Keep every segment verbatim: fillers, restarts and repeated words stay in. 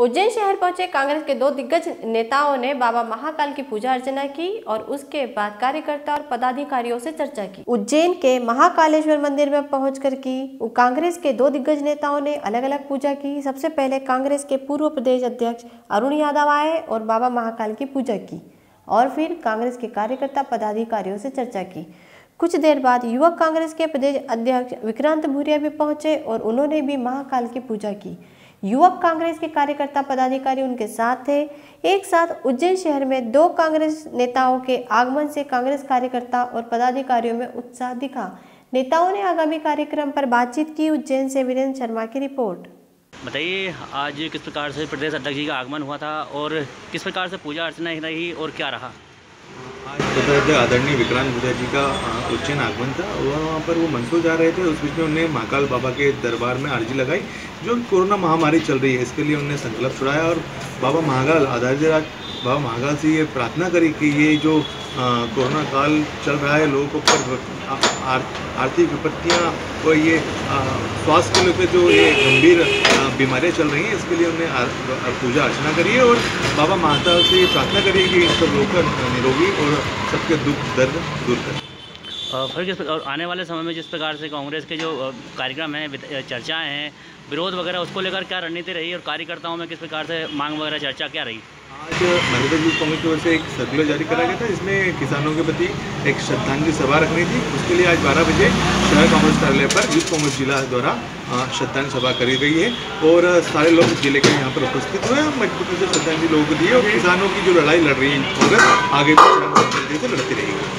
उज्जैन शहर पहुंचे कांग्रेस के दो दिग्गज नेताओं ने बाबा महाकाल की पूजा अर्चना की और उसके बाद कार्यकर्ता और पदाधिकारियों से चर्चा की। उज्जैन के महाकालेश्वर मंदिर में पहुंचकर की कांग्रेस के दो दिग्गज नेताओं ने अलग अलग पूजा की। सबसे पहले कांग्रेस के पूर्व प्रदेश अध्यक्ष अरुण यादव आए और बाबा महाकाल की पूजा की और फिर कांग्रेस के कार्यकर्ता पदाधिकारियों से चर्चा की। कुछ देर बाद युवक कांग्रेस के प्रदेश अध्यक्ष विक्रांत भूरिया भी पहुंचे और उन्होंने भी महाकाल की पूजा की। युवक कांग्रेस के कार्यकर्ता पदाधिकारी उनके साथ थे। एक साथ उज्जैन शहर में दो कांग्रेस नेताओं के आगमन से कांग्रेस कार्यकर्ता और पदाधिकारियों में उत्साह दिखा। नेताओं ने आगामी कार्यक्रम पर बातचीत की। उज्जैन से वीरेंद्र शर्मा की रिपोर्ट। बताइए, आज किस प्रकार से प्रदेश अध्यक्ष जी का आगमन हुआ था और किस प्रकार से पूजा अर्चना रही और क्या रहा? आज प्रदेश आदरणीय विक्रांत भूरिया जी का उज्जैन आगमन था। वहाँ पर वो मंसूर जा रहे थे। उस बीच में उन्होंने महाकाल बाबा के दरबार में अर्जी लगाई। जो कोरोना महामारी चल रही है इसके लिए उन्होंने संकल्प छुड़ाया और बाबा महाकाल आधार बाबा महाकाल से ये प्रार्थना करी कि ये जो कोरोना काल चल रहा है, लोगों को ऊपर आर्थिक विपत्तियाँ और ये स्वास्थ्य को लेकर जो ये गंभीर बीमारियाँ चल रही हैं, इसके लिए उन्होंने पूजा अर्चना करी है और बाबा महाकाल से प्रार्थना करी कि इन सब लोगों का निरोगी और सबके दुख दर्द दूर करें। फिर किस और आने वाले समय में जिस प्रकार से कांग्रेस के जो कार्यक्रम हैं, चर्चाएं हैं, विरोध वगैरह, उसको लेकर क्या रणनीति रही और कार्यकर्ताओं में किस प्रकार से मांग वगैरह चर्चा क्या रही? आज मध्य प्रदेश कांग्रेस की ओर से एक सर्कुलर जारी करा गया था, जिसमें किसानों के प्रति एक श्रद्धांजलि सभा रखनी थी। उसके लिए आज बारह बजे शहर कांग्रेस कार्यालय पर यूथ कांग्रेस जिला द्वारा श्रद्धांजलि सभा करी गई है और सारे लोग जिले के यहाँ पर उपस्थित हुए। मजबूती से श्रद्धांजलि लोगों को दी है और किसानों की जो लड़ाई लड़ रही है कांग्रेस आगे भी से लड़ती रहेगी।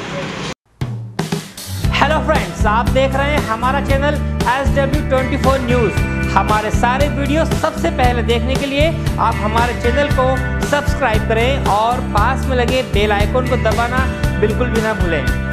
हेलो फ्रेंड्स, आप देख रहे हैं हमारा channel S W twenty four news. हमारे सारे वीडियो सबसे पहले देखने के लिए आप हमारे चैनल को सब्सक्राइब करें और पास में लगे बेल आइकन को दबाना बिल्कुल भी ना भूलें।